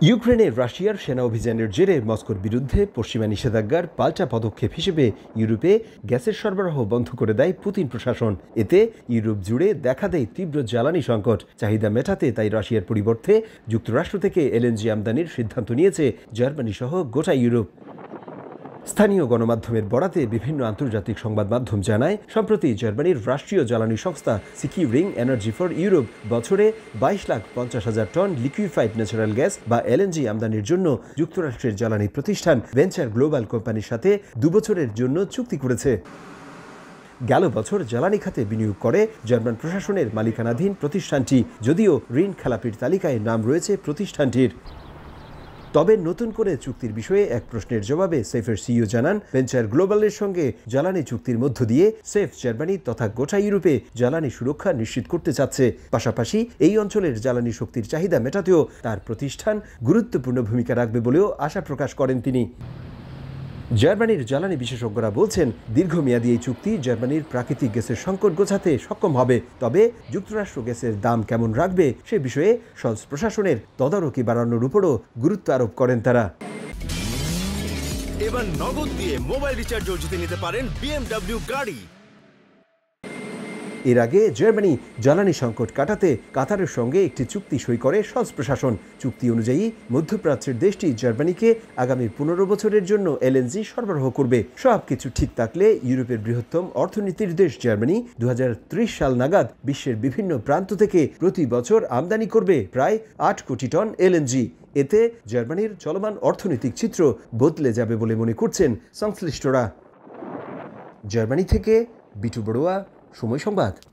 ইউক্রেনে রাশিয়ার সেনা অভিযানের জেরে মস্কোর বিরুদ্ধে পশ্চিমা নিষেধাজ্ঞার পাল্টা পদক্ষেপ হিসেবে ইউরোপে গ্যাসের সরবরাহ বন্ধ করে দেয় পুতিন প্রশাসন। এতে ইউরোপ জুড়ে দেখা দেয় তীব্র জ্বালানি সংকট। চাহিদা মেটাতে তাই রাশিয়ার পরিবর্তে যুক্তরাষ্ট্র থেকে এলএনজি আমদানির সিদ্ধান্ত নিয়েছে জার্মানি সহ গোটা ইউরোপ। স্থানীয় গণমাধ্যমের বরাতে বিভিন্ন আন্তর্জাতিক সংবাদ মাধ্যম জানায়, সম্প্রতি জার্মানির রাষ্ট্রীয় জ্বালানি সংস্থা সিকিউরিং এনার্জি ফর ইউরোপ বছরে 22,50,000 টন লিকুইফাইড ন্যাচারাল গ্যাস বা এলএনজি আমদানির জন্য যুক্তরাষ্ট্রের জ্বালানি প্রতিষ্ঠান ভেঞ্চার গ্লোবাল কোম্পানির সাথে 2 বছরের জন্য চুক্তি করেছে। গেল বছর জ্বালানি খাতে বিনিয়োগ করে জার্মান প্রশাসনের মালিকানাধীন প্রতিষ্ঠানটি, যদিও ঋণ খেলাপির তালিকায় নাম রয়েছে প্রতিষ্ঠানটির। তবে নতুন করে চুক্তির বিষয়ে এক প্রশ্নের জবাবে সেফের সিইও জানান, ভেঞ্চার গ্লোবালের সঙ্গে জ্বালানি চুক্তির মধ্য দিয়ে সেফ জার্মানি তথা গোটা ইউরোপে জ্বালানি সুরক্ষা নিশ্চিত করতে চাচ্ছে। পাশাপাশি এই অঞ্চলের জ্বালানি শক্তির চাহিদা মেটাতেও তার প্রতিষ্ঠান গুরুত্বপূর্ণ ভূমিকা রাখবে বলেও আশা প্রকাশ করেন তিনি। জার্মানির জ্বালানি বিশেষজ্ঞরা বলছেন, দীর্ঘমেয়াদী এই চুক্তি জার্মানির প্রাকৃতিক গ্যাসের সংকট গোছাতে সক্ষম হবে। তবে যুক্তরাষ্ট্র গ্যাসের দাম কেমন রাখবে সে বিষয়ে সলজ প্রশাসনের তদারকি বাড়ানোর উপরও গুরুত্ব আরোপ করেন তারা। এবার নগদ দিয়ে মোবাইল রিচার্জও জিতে নিতে পারেন BMW গাড়ি। এর আগে জার্মানি জ্বালানি সংকট কাটাতে কাতারের সঙ্গে একটি চুক্তি সই করে সলজ প্রশাসন। চুক্তি অনুযায়ী মধ্যপ্রাচ্যের দেশটি জার্মানিকে আগামী 15 বছরের জন্য এলএনজি সরবরাহ করবে। সবকিছু ঠিক থাকলে ইউরোপের বৃহত্তম অর্থনীতির দেশ জার্মানি 2030 সাল নাগাদ বিশ্বের বিভিন্ন প্রান্ত থেকে প্রতি বছর আমদানি করবে প্রায় 8 কোটি টন এলএনজি। এতে জার্মানির চলমান অর্থনৈতিক চিত্র বদলে যাবে বলে মনে করছেন সংশ্লিষ্টরা। জার্মানি থেকে বিটু বড়ুয়া, সময় সংবাদ।